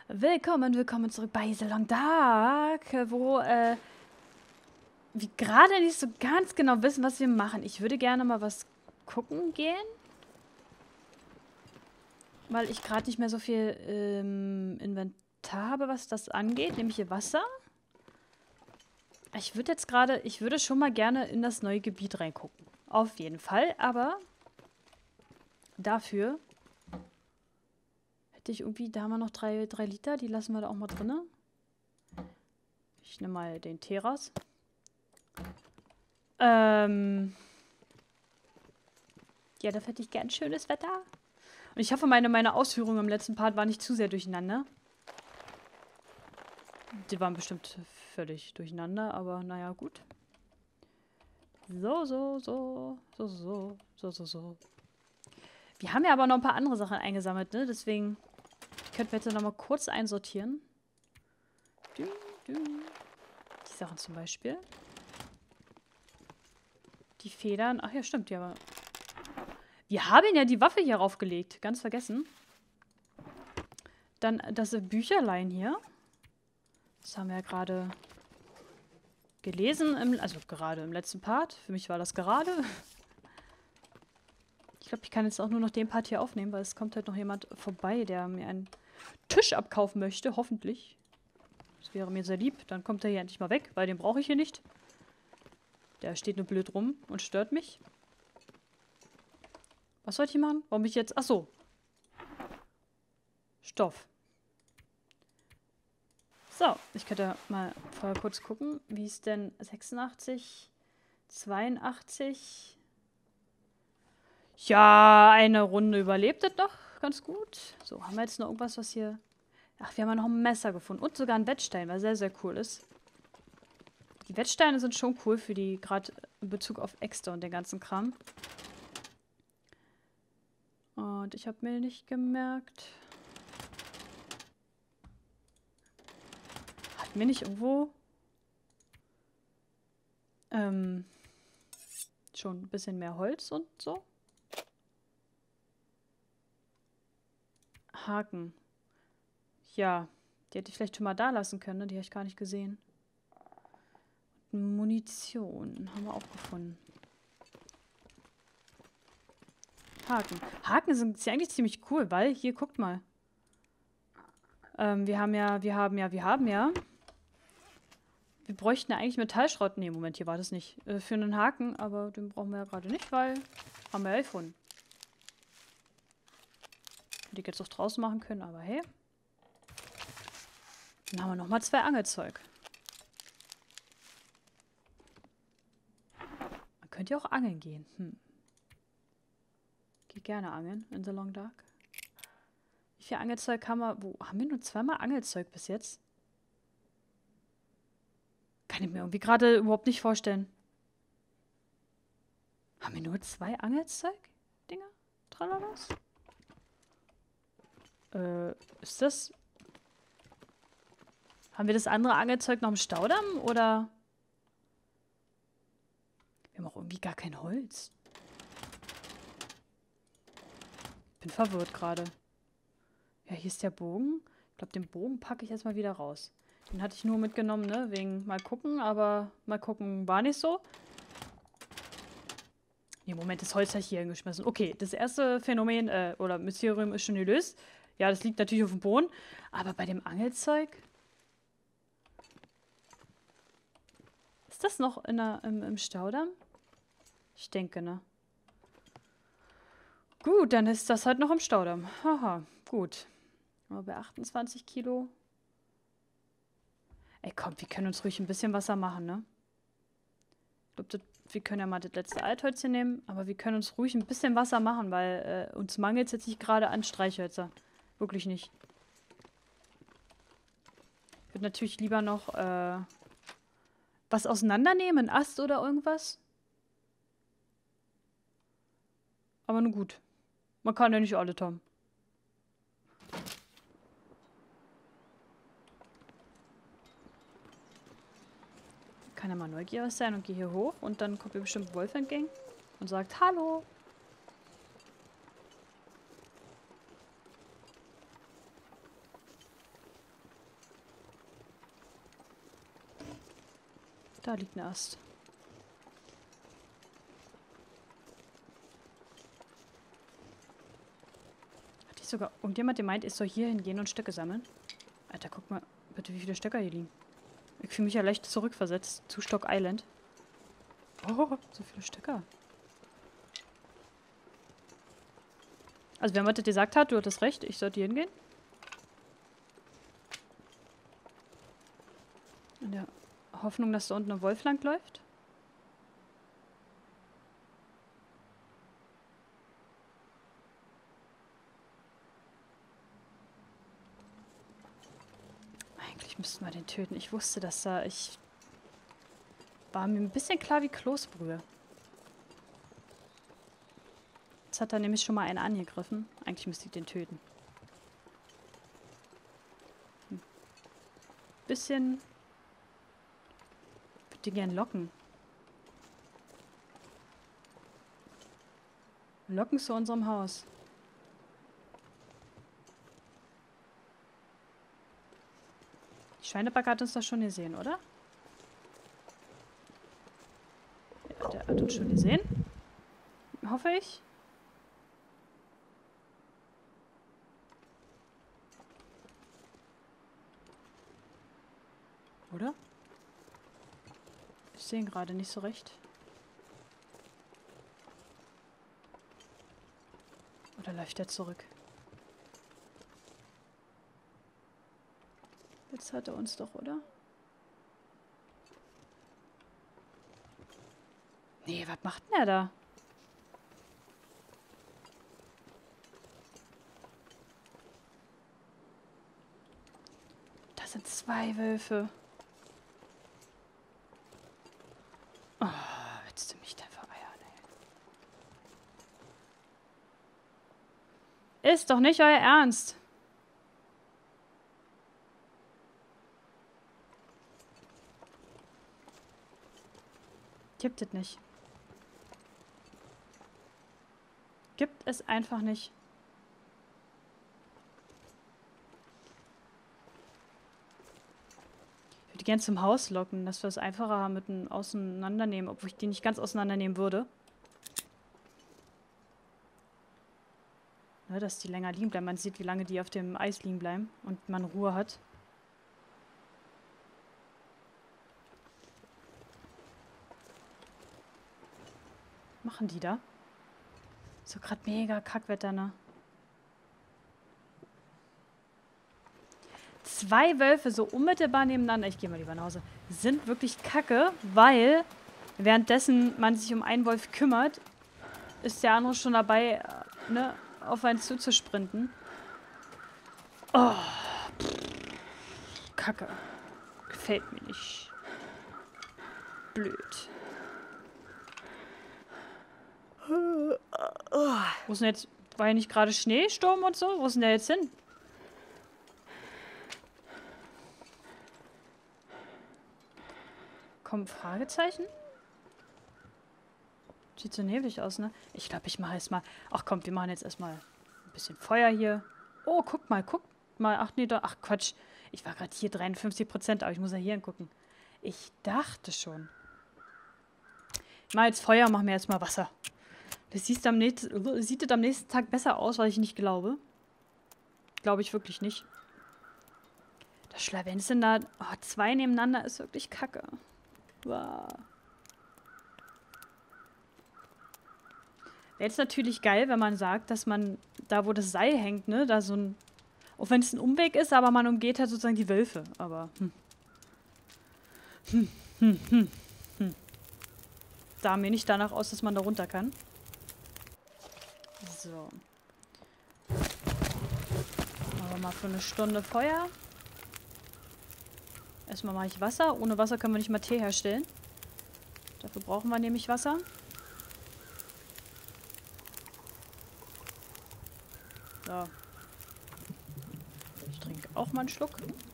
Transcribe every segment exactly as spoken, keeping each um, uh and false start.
Willkommen, willkommen zurück bei The Long Dark, wo äh, wir gerade nicht so ganz genau wissen, was wir machen. Ich würde gerne mal was gucken gehen, weil ich gerade nicht mehr so viel ähm, Inventar habe, was das angeht, nämlich hier Wasser. Ich würde jetzt gerade, ich würde schon mal gerne in das neue Gebiet reingucken. Auf jeden Fall, aber dafür hätte ich irgendwie, da haben wir noch drei, drei Liter, die lassen wir da auch mal drin. Ich nehme mal den Tee raus. Ähm... Ja, da hätte ich gern schönes Wetter. Und ich hoffe, meine, meine Ausführungen im letzten Part waren nicht zu sehr durcheinander. Die waren bestimmt völlig durcheinander, aber naja, gut. So, so, so, so, so, so, so, so. Wir haben ja aber noch ein paar andere Sachen eingesammelt, ne? Deswegen könnten wir jetzt noch mal kurz einsortieren. Die Sachen zum Beispiel. Die Federn. Ach ja, stimmt, ja, aber... Wir haben ja die Waffe hier raufgelegt. Ganz vergessen. Dann das Bücherlein hier. Das haben wir ja gerade gelesen, im, also gerade im letzten Part. Für mich war das gerade. Ich glaube, ich kann jetzt auch nur noch den Part hier aufnehmen, weil es kommt halt noch jemand vorbei, der mir einen Tisch abkaufen möchte, hoffentlich. Das wäre mir sehr lieb. Dann kommt er hier endlich mal weg, weil den brauche ich hier nicht. Der steht nur blöd rum und stört mich. Was sollte ich machen? Warum ich jetzt... Ach so. Stoff. So, ich könnte mal vorher kurz gucken, wie es denn sechsundachtzig, zweiundachtzig... Ja, eine Runde überlebt das noch ganz gut. So, haben wir jetzt noch irgendwas, was hier... Ach, wir haben ja noch ein Messer gefunden und sogar einen Wettstein, was sehr, sehr cool ist. Die Wettsteine sind schon cool für die, gerade in Bezug auf Äxte und den ganzen Kram. Und ich habe mir nicht gemerkt... Hatten wir nicht irgendwo... Ähm... schon ein bisschen mehr Holz und so? Haken. Ja, die hätte ich vielleicht schon mal da lassen können, ne? Die habe ich gar nicht gesehen. Munition haben wir auch gefunden. Haken. Haken sind ja eigentlich ziemlich cool, weil hier, guckt mal. Ähm, wir haben ja, wir haben ja, wir haben ja. Wir bräuchten ja eigentlich Metallschrott. Nee, Moment, hier war das nicht. Äh, für einen Haken, aber den brauchen wir ja gerade nicht, weil haben wir ja gefunden. Hätte ich jetzt auch draußen machen können, aber hey. Dann haben wir nochmal zwei Angelzeug. Man könnte ja auch angeln gehen. Hm. Geht gerne angeln in The Long Dark. Wie viel Angelzeug haben wir? Wo haben wir nur zweimal Angelzeug bis jetzt? Kann ich mir irgendwie gerade überhaupt nicht vorstellen. Haben wir nur zwei Angelzeug-Dinger? Tralalas? Äh, ist das... Haben wir das andere Angelzeug noch im Staudamm, oder... Wir haben auch irgendwie gar kein Holz. Bin verwirrt gerade. Ja, hier ist der Bogen. Ich glaube, den Bogen packe ich erstmal wieder raus. Den hatte ich nur mitgenommen, ne? Wegen mal gucken, aber mal gucken war nicht so. Nee, Moment, das Holz habe ich hier hingeschmissen. Okay, das erste Phänomen, äh, oder Mysterium ist schon gelöst. Ja, das liegt natürlich auf dem Boden. Aber bei dem Angelzeug... Ist das noch in der, im, im Staudamm? Ich denke, ne? Gut, dann ist das halt noch im Staudamm. Haha, gut. Aber bei achtundzwanzig Kilo... Ey, komm, wir können uns ruhig ein bisschen Wasser machen, ne? Ich glaube, wir können ja mal das letzte Altholz nehmen, aber wir können uns ruhig ein bisschen Wasser machen, weil äh, uns mangelt es jetzt nicht gerade an Streichhölzer. Wirklich nicht. Ich würde natürlich lieber noch äh, was auseinandernehmen, einen Ast oder irgendwas. Aber nun gut. Man kann ja nicht alles haben. Kann ja mal neugierig sein und gehe hier hoch und dann kommt mir bestimmt Wolf entgegen und sagt Hallo. Da liegt ein Ast. Hat nicht sogar irgendjemand gemeint, ich soll hier hingehen und Stöcke sammeln? Alter, guck mal bitte, wie viele Stöcker hier liegen. Ich fühle mich ja leicht zurückversetzt zu Stock Island. Oh, so viele Stöcker. Also, wer mir das gesagt hat, du hattest recht, ich sollte hier hingehen. In der Hoffnung, dass da unten ein Wolf lang läuft. Eigentlich müssten wir den töten. Ich wusste, dass da... Ich war mir ein bisschen klar wie Kloßbrühe. Jetzt hat er nämlich schon mal einen angegriffen. Eigentlich müsste ich den töten. Hm. Bisschen... Ich würde die gern locken. Locken zu unserem Haus. Die Schweinebacke hat uns das schon gesehen, oder? Ja, der hat uns schon gesehen. Hoffe ich. Oder? Ich sehe ihn gerade nicht so recht. Oder läuft er zurück? Jetzt hat er uns doch, oder? Nee, was macht denn er da? Das sind zwei Wölfe. Oh, willst du mich denn vereiern, ey? Ist doch nicht euer Ernst. Gibt es nicht. Gibt es einfach nicht. Ich würde gerne zum Haus locken, dass wir es einfacher haben mit dem Auseinandernehmen, obwohl ich die nicht ganz auseinandernehmen würde. Ne, dass die länger liegen bleiben. Man sieht, wie lange die auf dem Eis liegen bleiben und man Ruhe hat. Machen die da? So gerade mega Kackwetter, ne? Zwei Wölfe so unmittelbar nebeneinander, ich gehe mal lieber nach Hause, sind wirklich kacke, weil währenddessen man sich um einen Wolf kümmert, ist der andere schon dabei, ne, auf einen zuzusprinten. Oh, pff, Kacke. Gefällt mir nicht. Blöd. Wo ist denn jetzt, war ja nicht gerade Schneesturm und so? Wo ist denn der jetzt hin? Kommen Fragezeichen? Sieht so neblig aus, ne? Ich glaube, ich mache jetzt mal... Ach komm, wir machen jetzt erstmal ein bisschen Feuer hier. Oh, guck mal, guck mal. Ach nee, da... Ach Quatsch. Ich war gerade hier dreiundfünfzig Prozent, aber ich muss ja hier hingucken. Ich dachte schon. Ich mache jetzt Feuer und mache mir jetzt mal Wasser. Das sieht am, nächsten, sieht das am nächsten Tag besser aus, was ich nicht glaube. Glaube ich wirklich nicht. Das Schlawenzeln da... Oh, zwei nebeneinander ist wirklich kacke. Wow. Wäre jetzt natürlich geil, wenn man sagt, dass man da, wo das Seil hängt, ne, da so ein... Auch wenn es ein Umweg ist, aber man umgeht halt sozusagen die Wölfe. Aber, hm. Hm, hm, hm, hm. Sah mir nicht danach aus, dass man da runter kann. So. Machen wir mal für eine Stunde Feuer. Erstmal mache ich Wasser. Ohne Wasser können wir nicht mal Tee herstellen. Dafür brauchen wir nämlich Wasser. So. Ich trinke auch mal einen Schluck.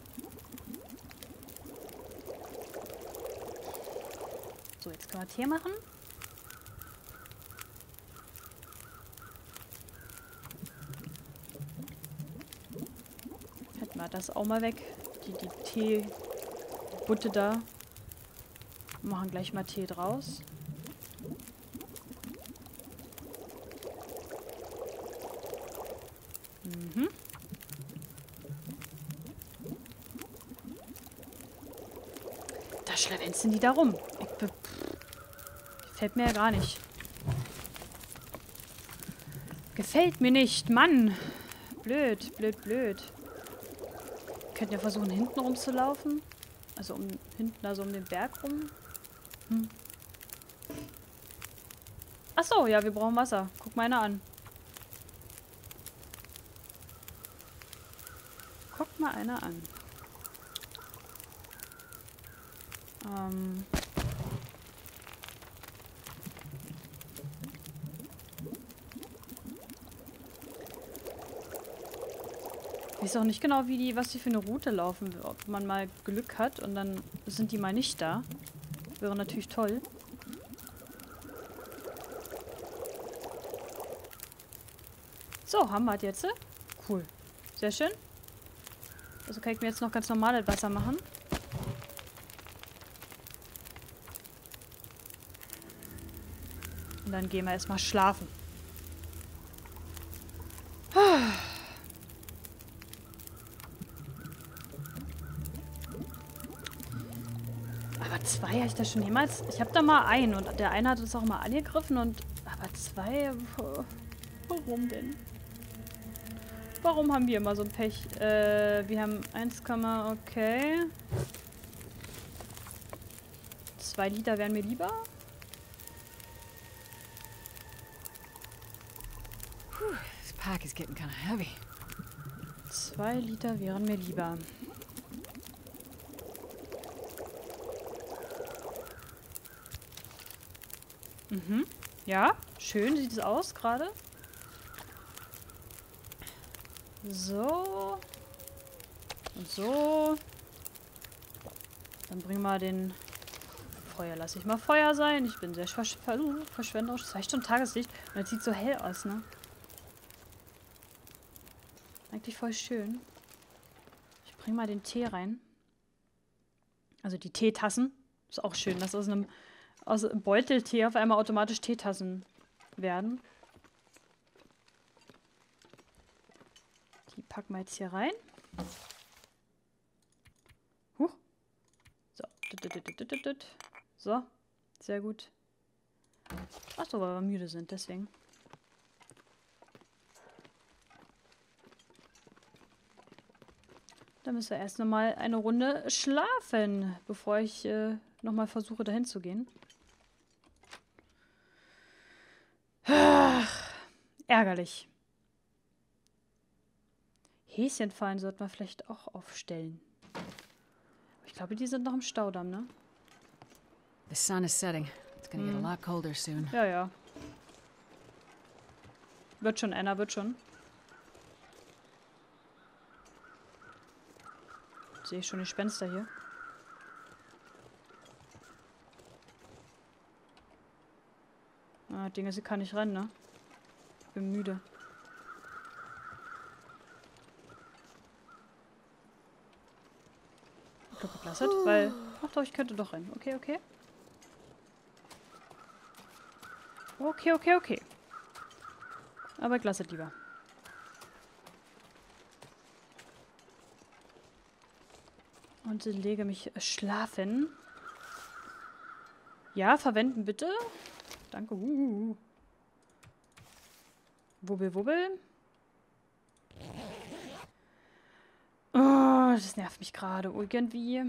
So, jetzt können wir Tee machen. Hätten wir das auch mal weg. Die, die Teebutte da. Machen gleich mal Tee draus. Mhm. Da schlawenzen die da rum. Ich be Gefällt mir ja gar nicht. Gefällt mir nicht, Mann. Blöd, blöd, blöd. Wir könnten ja versuchen, hinten rumzulaufen. Also um hinten, also um den Berg rum. Hm. Ach so, ja, wir brauchen Wasser. Guck mal einer an. Guck mal einer an. Ähm. Ich weiß auch nicht genau, wie die, was die für eine Route laufen. Ob man mal Glück hat und dann sind die mal nicht da. Wäre natürlich toll. So, haben wir das jetzt. Cool. Sehr schön. Also kann ich mir jetzt noch ganz normales Wasser machen. Und dann gehen wir erstmal schlafen. Aber zwei habe ich da schon jemals... Ich habe da mal einen und der eine hat uns auch mal angegriffen und... Aber zwei... Warum denn? Warum haben wir immer so ein Pech? Äh, wir haben eins, okay. Zwei Liter wären mir lieber. This pack is getting kind of heavy. Zwei Liter wären mir lieber. Mhm. Ja, schön sieht es aus gerade. So. Und so. Dann bringen wir den... Feuer lasse ich mal Feuer sein. Ich bin sehr versch verschwenderisch. Zwei Stunden Tageslicht. Und es sieht so hell aus, ne? Eigentlich voll schön. Ich bringe mal den Tee rein. Also die Teetassen. Ist auch schön, dass aus einem aus einem Beuteltee auf einmal automatisch Teetassen werden. Die packen wir jetzt hier rein. Huch. So. So. Sehr gut. Achso, weil wir müde sind, deswegen. Dann müssen wir erst nochmal eine Runde schlafen, bevor ich äh, nochmal versuche, dahin zu gehen. Ach, ärgerlich. Häschenfallen sollten wir vielleicht auch aufstellen. Ich glaube, die sind noch im Staudamm, ne? The sun is setting. It's gonna get a lot colder soon. Ja, ja. Wird schon, Anna, wird schon. Sehe ich schon die Gespenster hier. Ah, Dinge, sie kann nicht rennen, ne? Ich bin müde. Ich glaube, ich lasse es, weil... Ach doch, ich könnte doch rennen. Okay, okay. Okay, okay, okay. Aber ich lasse es lieber. Und lege mich schlafen. Ja, verwenden bitte. Danke. Uh. Wubbel, wubbel. Oh, das nervt mich gerade irgendwie.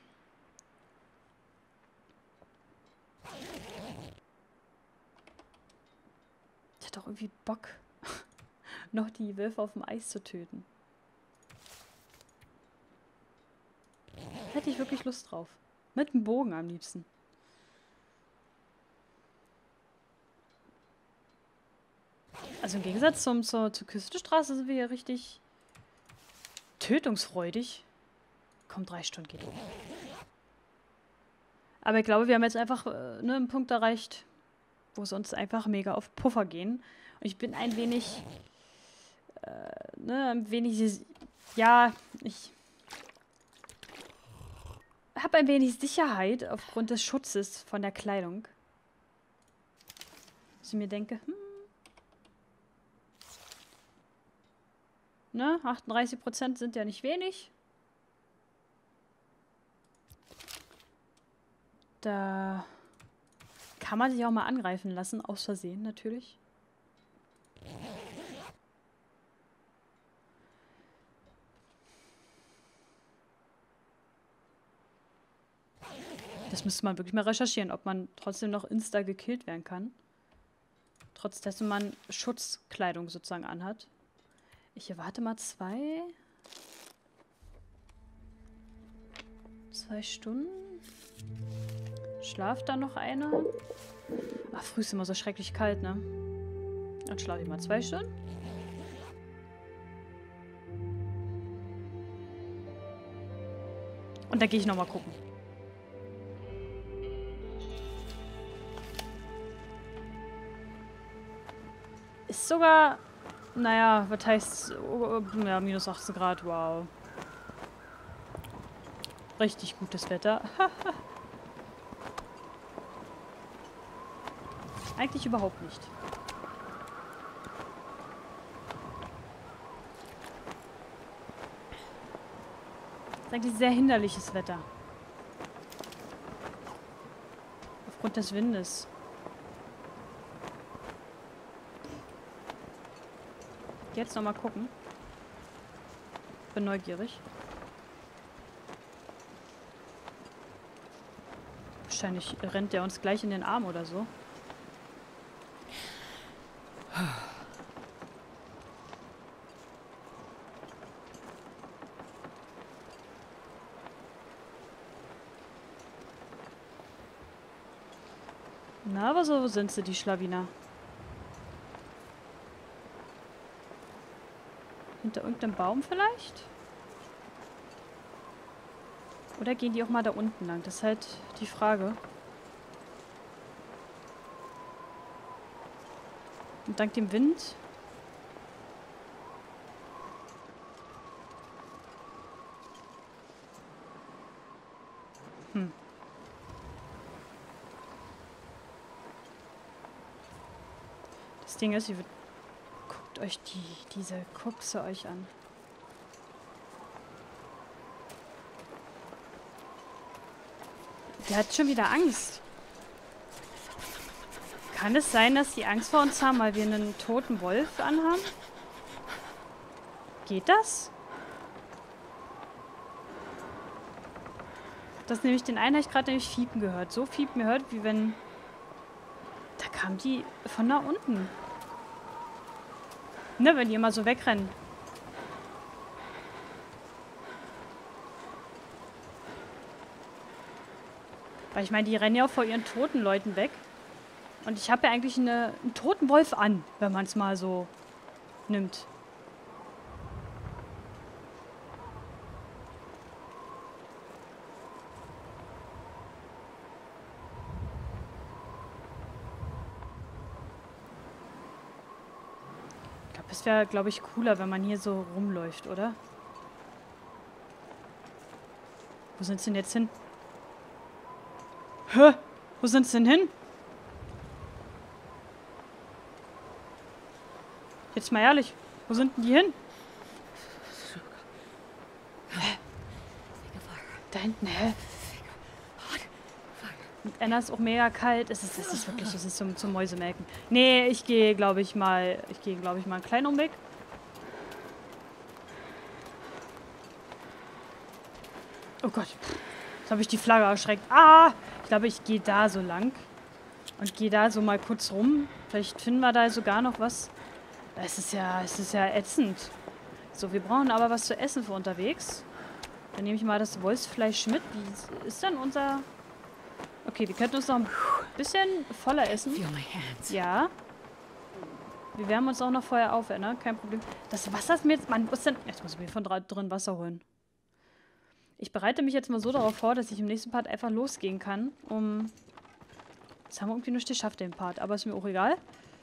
Ich hätte auch irgendwie Bock, noch die Wölfe auf dem Eis zu töten. Hätte ich wirklich Lust drauf. Mit dem Bogen am liebsten. Also im Gegensatz zum, zur, zur Küstenstraße sind wir hier richtig tötungsfreudig. Komm, drei Stunden geht. Aber ich glaube, wir haben jetzt einfach äh, ne, einen Punkt erreicht, wo es uns einfach mega auf Puffer gehen. Und ich bin ein wenig... Äh, ne, ein wenig... Ja, ich... habe ein wenig Sicherheit aufgrund des Schutzes von der Kleidung. Dass ich mir denke, hm. Ne, achtunddreißig Prozent sind ja nicht wenig. Da kann man sich auch mal angreifen lassen, aus Versehen natürlich. Das müsste man wirklich mal recherchieren, ob man trotzdem noch insta gekillt werden kann. Trotz dessen man Schutzkleidung sozusagen anhat. Ich erwarte mal zwei. Zwei Stunden. Schlaft da noch einer? Ach, früh ist immer so schrecklich kalt, ne? Dann schlafe ich mal zwei Stunden. Und dann gehe ich nochmal gucken. Ist sogar, naja, was heißt, ja, minus achtzehn Grad, wow. Richtig gutes Wetter. Eigentlich überhaupt nicht. Ist eigentlich sehr hinderliches Wetter. Aufgrund des Windes. Jetzt noch mal gucken. Bin neugierig. Wahrscheinlich rennt der uns gleich in den Arm oder so. Na, aber so sind sie, die Schlawiner. Hinter irgendeinem Baum vielleicht? Oder gehen die auch mal da unten lang? Das ist halt die Frage. Und dank dem Wind... Hm. Das Ding ist, ihr wird... Guckt euch die, diese Kuxe euch an. Die hat schon wieder Angst. Kann es sein, dass die Angst vor uns haben, weil wir einen toten Wolf anhaben? Geht das? Das nämlich, den einen habe ich gerade nämlich fiepen gehört. So fiepen gehört, wie wenn... Da kam die von da unten. Ne, wenn die immer so wegrennen. Weil ich meine, die rennen ja auch vor ihren toten Leuten weg. Und ich habe ja eigentlich eine, einen toten Wolf an, wenn man es mal so nimmt. Ich glaube, es wäre, glaube ich, cooler, wenn man hier so rumläuft, oder? Wo sind sie denn jetzt hin? Hä? Wo sind sie denn hin? Jetzt mal ehrlich, wo sind denn die hin? Hä? Da hinten, hä? Und Anna ist auch mega kalt. Es ist, es ist wirklich, es ist zum, zum Mäusemelken. Nee, ich gehe, glaube ich, mal, ich gehe, glaube ich, mal einen kleinen Umweg. Oh Gott. Jetzt habe ich die Flagge erschreckt. Ah! Ich glaube, ich gehe da so lang. Und gehe da so mal kurz rum. Vielleicht finden wir da sogar noch was. Es ist ja, es ist ja ätzend. So, wir brauchen aber was zu essen für unterwegs. Dann nehme ich mal das Wolfsfleisch mit. Wie ist denn unser... Okay, wir könnten uns noch ein bisschen voller essen. Ja. Wir wärmen uns auch noch vorher auf, ne? Kein Problem. Das Wasser ist mir jetzt... Mann, was denn... Jetzt muss ich mir von drin Wasser holen. Ich bereite mich jetzt mal so darauf vor, dass ich im nächsten Part einfach losgehen kann, um... Jetzt haben wir irgendwie nicht geschafft, den Part. Aber ist mir auch egal.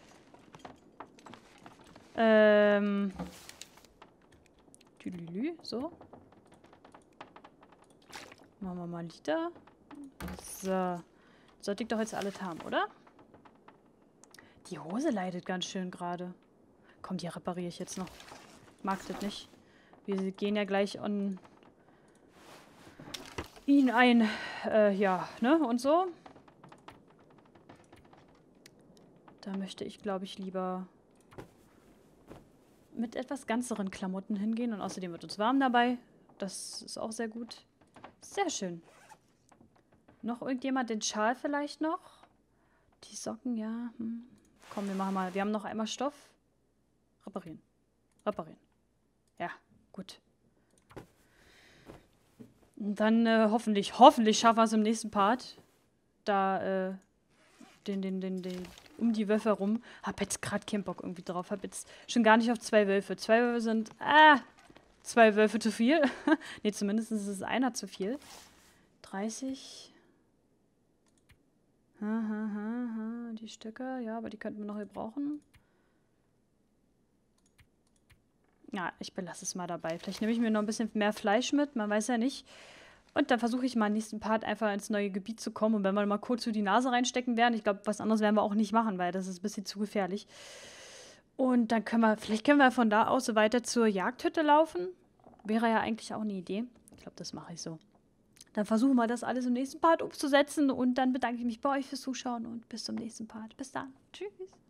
Ähm... Tüdelü, so. Machen wir mal Liter. So. Sollte ich doch jetzt alles haben, oder? Die Hose leidet ganz schön gerade. Komm, die repariere ich jetzt noch. Mag das nicht. Wir gehen ja gleich on ihn ein. Äh, ja, ne? Und so. Da möchte ich, glaube ich, lieber mit etwas ganzeren Klamotten hingehen. Und außerdem wird uns warm dabei. Das ist auch sehr gut. Sehr schön. Noch irgendjemand den Schal vielleicht noch? Die Socken, ja. Hm. Komm, wir machen mal. Wir haben noch einmal Stoff. Reparieren. Reparieren. Ja, gut. Und dann äh, hoffentlich, hoffentlich schaffen wir es im nächsten Part. Da, äh, den, den, den, den, um die Wölfe rum. Hab jetzt gerade keinen Bock irgendwie drauf. Hab jetzt schon gar nicht auf zwei Wölfe. Zwei Wölfe sind, ah, zwei Wölfe zu viel. Ne, zumindest ist es einer zu viel. dreißig. Ha, ha, ha, ha. Die Stöcke, ja, aber die könnten wir noch gebrauchen. Ja, ich belasse es mal dabei. Vielleicht nehme ich mir noch ein bisschen mehr Fleisch mit, man weiß ja nicht. Und dann versuche ich mal im nächsten Part einfach ins neue Gebiet zu kommen. Und wenn wir mal kurz so die Nase reinstecken werden, ich glaube, was anderes werden wir auch nicht machen, weil das ist ein bisschen zu gefährlich. Und dann können wir, vielleicht können wir von da aus so weiter zur Jagdhütte laufen. Wäre ja eigentlich auch eine Idee. Ich glaube, das mache ich so. Dann versuchen wir das alles im nächsten Part umzusetzen. Und dann bedanke ich mich bei euch fürs Zuschauen und bis zum nächsten Part. Bis dann. Tschüss.